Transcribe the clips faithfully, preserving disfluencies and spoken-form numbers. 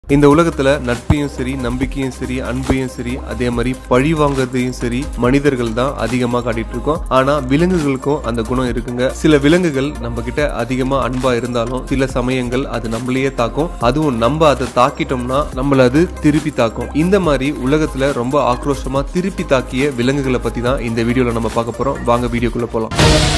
இந்த உலகத்துல நட்பையும் சரி, நம்பிக்கையும் சரி, அன்பையும் சரி, அதே மாதிரி பழி வாங்குறதையும் சரி மனிதர்கள் தான் அதிகமா காட்டிட்டு இருக்கோம். ஆனா விலங்குகளுக்கும் அந்த குணம் இருக்குங்க. சில விலங்குகள் நம்ம கிட்ட அதிகமா அன்பா இருந்தாலும் சில சமயங்கள் அது நம்மளையே தாக்கும். அதுவும் நம்ம அதை தாக்கிட்டோம்னா நம்மள அது திருப்பி தாக்கும். இந்த மாதிரி உலகத்துல ரொம்ப ஆக்ரோஷமா திருப்பி தாக்கிய விலங்குகளை பத்தி தான் இந்த வீடியோல நம்ம பார்க்க போறோம். வாங்க வீடியோக்குள்ள போலாம்.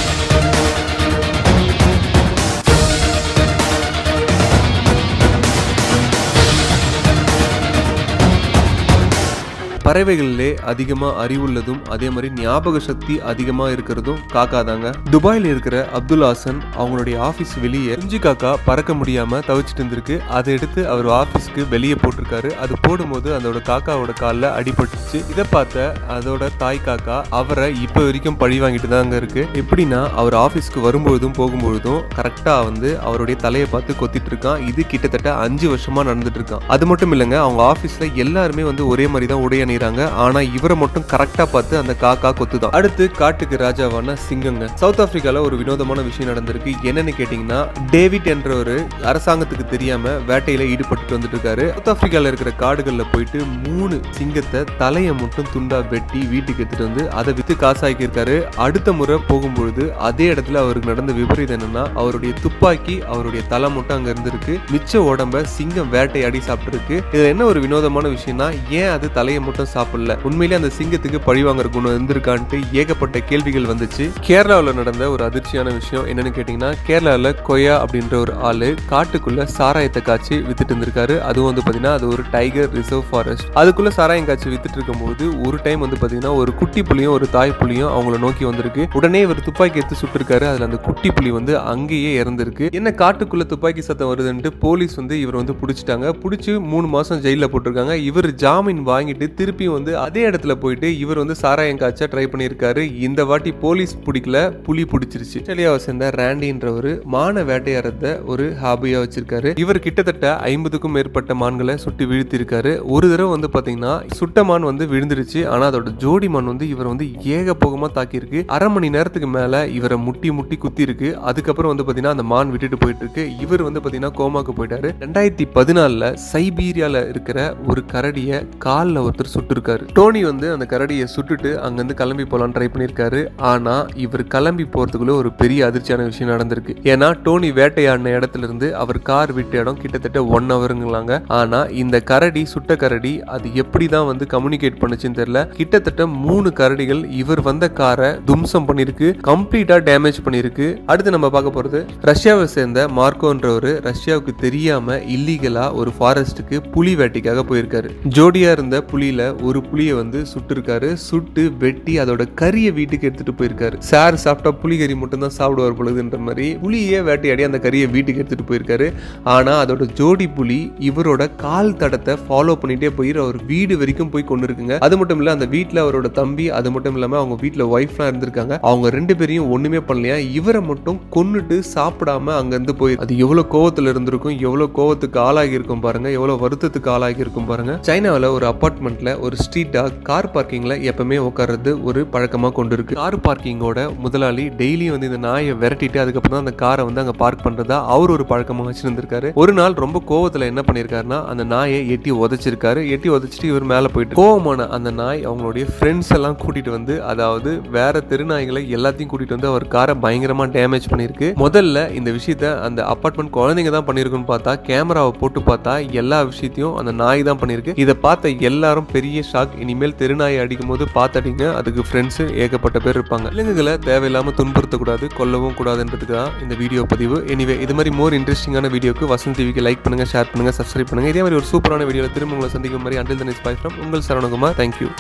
பறவைகளிலே அதிகமா அறிவுள்ளதும் அதே மாதிரி ஞாபக சக்தி அதிகமா இருக்கிறதும் காக்கா தாங்க. துபாயில இருக்கிற அப்துல் ஹாசன் அவங்களுடைய ஆபீஸ் வெளியே குஞ்சு காக்கா பறக்க முடியாம தவிச்சிட்டு இருந்திருக்கு. அதை எடுத்து அவர் ஆபீஸ்க்கு வெளியே போட்டிருக்காரு. அது போடும்போது அதோட காக்காவோட காலில் அடிபட்டுச்சு. இதை பார்த்த அதோட தாய் காக்கா அவரை இப்ப வரைக்கும் பழி வாங்கிட்டு தாங்க இருக்கு. எப்படின்னா அவர் ஆபீஸ்க்கு வரும்பொழுதும் போகும்பொழுதும் கரெக்டா வந்து அவருடைய தலையை பார்த்து கொத்திட்டு இருக்கான். இது கிட்டத்தட்ட அஞ்சு வருஷமா நடந்துட்டு இருக்கான். அது மட்டும் இல்லைங்க, அவங்க ஆபீஸ்ல எல்லாருமே வந்து ஒரே மாதிரி தான் உடைய ஆனா இவரை மட்டும் கரெக்டா பார்த்து அந்த காக்கா கொத்துதான். அடுத்து காட்டுக்கு ராஜாவான சிங்கங்க. சவுத் ஆப்பிரிக்கால ஒரு வினோதமான விஷயம் நடந்திருக்கு. என்னன்னு கேட்டீங்கன்னா, டேவிட் என்ற ஒரு அரசாங்கத்துக்கு தெரியாம வேட்டையில ஈடுபட்டு வந்துட்டு இருக்காரு. சவுத் ஆப்பிரிக்கால இருக்கிற காடுகள்ல போயிட்டு மூணு சிங்கத்தை தலையை மட்டும் துண்டா வெட்டி வீட்டுக்கு எடுத்துட்டு வந்து அதை வித்து காசாக்கி இருக்காரு. அடுத்த முறை போகும்பொழுது அதே இடத்துல அவருக்கு நடந்த விபரீதம் என்னன்னா, அவருடைய துப்பாக்கி அவருடைய தலை மட்டும் அங்க இருந்திருக்கு. மிச்ச உடம்ப சிங்கம் வேட்டையாடி சாப்பிட்டு இருக்கு. இதுல என்ன ஒரு வினோதமான விஷயம்னா, ஏன் அது தலையை மட்டும் சாப்பிடல? உண்மையிலே அந்த சிங்கத்துக்கு பழிவாங்குற குணம் இருந்திருக்கான்ட்டு ஏகப்பட்ட கேள்விகள் வந்துச்சு. கேரளாவில் நடந்த ஒரு அதிர்ச்சியான விஷயம் என்னன்னு கேட்டீங்கன்னா, கேரளாவில் கொய்யா அப்படின்ற ஒரு ஆளு காட்டுக்குள்ள சாராயத்தை காய்ச்சி வித்துட்டு இருந்திருக்காரு. அதுவும் வந்து பாத்தீங்கன்னா அது ஒரு டைகர் ரிசர்வ் ஃபாரஸ்ட். அதுக்குள்ள சாராயம் காய்ச்சி வித்துட்டு இருக்கும் போது ஒரு டைம் வந்து பாத்தீங்கன்னா ஒரு குட்டி புலியும் ஒரு தாய் புலியும் அவங்கள நோக்கி வந்திருக்கு. உடனே இவர் துப்பாக்கி எடுத்து சுட்டிருக்காரு. அதுல அந்த குட்டி புலி வந்து அங்கேயே இறந்திருக்கு. என்ன காட்டுக்குள்ள துப்பாக்கி சத்தம் வருதுன்ட்டு போலீஸ் வந்து இவர் வந்து பிடிச்சிட்டாங்க. பிடிச்சி மூணு மாசம் ஜெயில போட்டிருக்காங்க. இவர் ஜாமீன் வாங்கிட்டு திருப்பி வந்து அதே இடத்துல போயிட்டு இவர் வந்து சாராயம் காய்ச்ச ட்ரை பண்ணியிருக்காரு. இந்த வாட்டி போலீஸ் பிடிக்கல, புலி பிடிச்சிருச்சு. ஆஸ்திரேலியாவை சேர்ந்த ராண்டின்ற ஒரு மான வேட்டையாடுறத ஒரு ஹாபியா வச்சிருக்காரு. இவர் கிட்டத்தட்ட ஐம்பதுக்கும் மேற்பட்ட மான்களை சுட்டு வீழ்த்தி இருக்காரு. ஒரு தடவை வந்து பாத்தீங்கன்னா சுட்ட மான் வந்து விழுந்துருச்சு. ஆனா அதோட ஜோடி மான் வந்து இவர் வந்து ஏகபோகமா தாக்கி இருக்கு. அரை மணி நேரத்துக்கு மேல இவரை முட்டி முட்டி குத்தி இருக்கு. அதுக்கப்புறம் வந்து பாத்தீங்கன்னா அந்த மான் விட்டுட்டு போயிட்டு இருக்கு. இவர் வந்து பாத்தீங்கன்னா கோமாக்கு போயிட்டாரு. ரெண்டாயிரத்தி பதினாலுல சைபீரியால இருக்கிற ஒரு கரடிய கால்ல ஒருத்தர் சுட்டு இருக்காரு. டோனி வந்து அந்த கரடியை சுட்டுட்டு அங்கிருந்து கிளம்பி போலான்னு ட்ரை பண்ணிருக்காரு. ஆனா இவர் கிளம்பி போறதுக்குள்ள ஒரு பெரிய அதிர்ச்சியான விஷயம் நடந்திருக்கு. ஏன்னா டோனி வேட்டையாடின இடத்துல இருந்து அவர் கார் விட்ட இடம் கிட்டத்தட்ட ஒன் ஹவருங்களாங்க. ஆனா இந்த கரடி சுட்ட கரடி அது எப்படிதான் வந்து கம்யூனிகேட் பண்ணுச்சுன்னு தெரியல. கிட்டத்தட்ட மூணு கரடிகள் இவர் வந்த காரை தும்சம் பண்ணிருக்கு, கம்ப்ளீட்டா டேமேஜ் பண்ணிருக்கு. அடுத்து நம்ம பார்க்க போறது ரஷ்யாவை சேர்ந்த மார்க்கோன்றவரு ரஷ்யாவுக்கு தெரியாம இல்லீகலா ஒரு ஃபாரஸ்டுக்கு புலி வேட்டைக்காக போயிருக்காரு. ஜோடியா இருந்த புலியில ஒரு புலியை வந்து சுட்டு இருக்காரு. சுட்டு வெட்டி அதோட கறியை வீட்டுக்கு எடுத்துட்டு போயிருக்காரு. சார் சாப்பிட்டா புலி கறி மட்டும் தான் சாப்பிடுவார் பொழுதுன்ற மாதிரி புலியே வேட்டையாடி அந்த கறியை வீட்டுக்கு எடுத்துட்டு போயிருக்காரு. ஆனா அதோட ஜோடி புலி இவரோட கால் தடத்தை ஃபாலோ பண்ணிட்டே போய் அவர் வீடு வரைக்கும் போய் கொண்டு இருக்குங்க. அது மட்டும் இல்ல, அந்த வீட்டுல அவரோட தம்பி, அது மட்டும் இல்லாம அவங்க வீட்டுல ஒய்ஃப்லாம் இருந்திருக்காங்க. அவங்க ரெண்டு பேரையும் ஒண்ணுமே பண்ணலையா. இவரை மட்டும் கொன்னுட்டு சாப்பிடாம அங்க இருந்து போய் அது எவ்வளவு கோவத்துல இருந்திருக்கும், எவ்வளவு கோவத்துக்கு ஆளாகி இருக்கும் பாருங்க, எவ்வளவு வருத்தத்துக்கு ஆளாகி இருக்கும் பாருங்க. சைனாவில் ஒரு அபார்ட்மெண்ட்ல ஒரு ஸ்ட்ரீட் டாக் கார் பார்க்கிங்ல எப்பவுமே உட்கார்றது ஒரு பழக்கமா கொண்டு இருக்கு. கார் பார்க்கிங்கோட முதலாளி டெய்லி வந்து இந்த நாயை விரட்டிட்டு அதுக்கப்புறம் தான் அந்த காரை வந்து அங்க பார்க் பண்றதா அவர் ஒரு பழக்கமா வச்சிருந்திருக்காரு. ஒரு நாள் ரொம்ப கோவத்துல என்ன பண்ணிருக்காருன்னா அந்த நாயை எட்டி உதைச்சிருக்காரு. எட்டி உதைச்சிட்டு இவர் மேல போயிட்டு கோவமான அந்த நாய் அவங்களுடைய ஃப்ரெண்ட்ஸ் எல்லாம் கூட்டிட்டு வந்து, அதாவது வேற தெருநாய்களை எல்லாத்தையும் கூட்டிட்டு வந்து அவர் காரை பயங்கரமா டேமேஜ் பண்ணிருக்கு. முதல்ல இந்த விஷயத்த அந்த அபார்ட்மெண்ட் குழந்தைங்க தான் பண்ணிருக்குன்னு பார்த்தா கேமராவை போட்டு பார்த்தா எல்லா விஷயத்தையும் அந்த நாய் தான் பண்ணிருக்கு. இதை பார்த்த எல்லாரும் பெரிய ஷாக். இனிமேல் தெருநாயை அடிக்கும் போது பார்த்தாடிங்க, அதுக்கு ஃப்ரெண்ட்ஸ் ஏகப்பட்ட பேர் இருப்பாங்க. விலங்குகளை தேவையில்லாம துன்புறுத்தக்கூடாது, கொல்லவும் கூடாதுன்றதுக்கு தான் இந்த வீடியோ பதிவு. எனிவே இது மாதிரி மோர் இன்ட்ரெஸ்டிங்கான வீடியோக்கு வசந்த் டிவிக்கு லைக் பண்ணுங்க, ஷேர் பண்ணுங்க, சப்ஸ்கிரைப் பண்ணுங்க. இதே மாதிரி ஒரு சூப்பரான வீடியோல திரும்ப உங்களை சந்திக்கும் மாதிரி until then is bye from உங்கள் Saravanakumar. Thank you.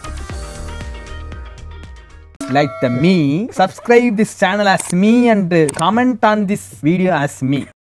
Like the me, subscribe this channel as me and comment on this video as me.